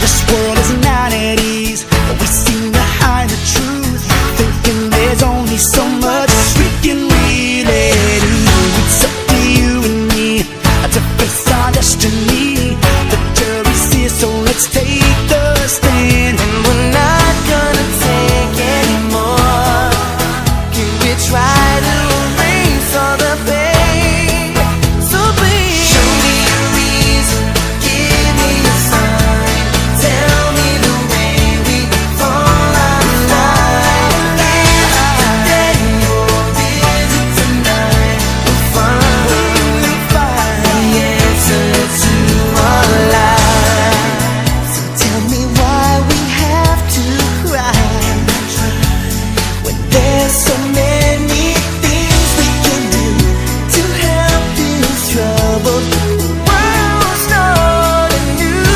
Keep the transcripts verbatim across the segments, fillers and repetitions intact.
This world is not at ease, but we seem to hide the truth, thinking there's only so much we can really do. It's up to you and me to face our destiny. The jury's here, so let's take the stand. And we're not gonna take anymore. Can we try to erase all the pain? So please show me a reason, give me a sign, tell me the way we fall out of line. Today or is it tonight? We'll find the answer to our lives. So tell me why we have to cry when there's so many things we can do to help this troubled world start anew.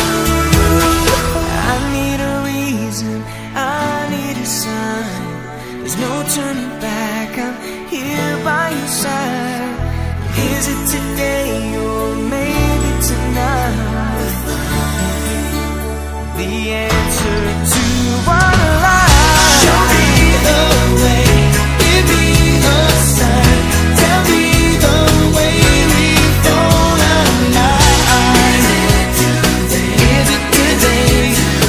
I need a reason, I need a sign. There's no turning back, I'm here by your side. Is it today or maybe tonight? The answer to our lives. Show me the way, give me a sign, tell me the way we fall out of line. Is it today? Is it today?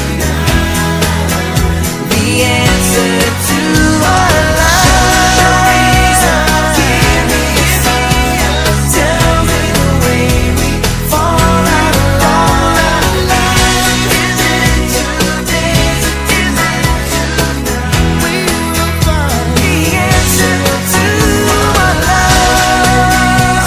The answer to our lives. Give me a sign, tell me the way we fall out of line. Is it today? Is it tonight? We will find the answer to our lives.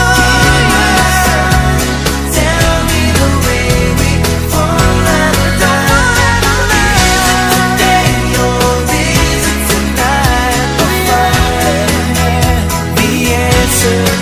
Tell me the way we fall out of line. Is it today or is it tonight? We'll find the answer.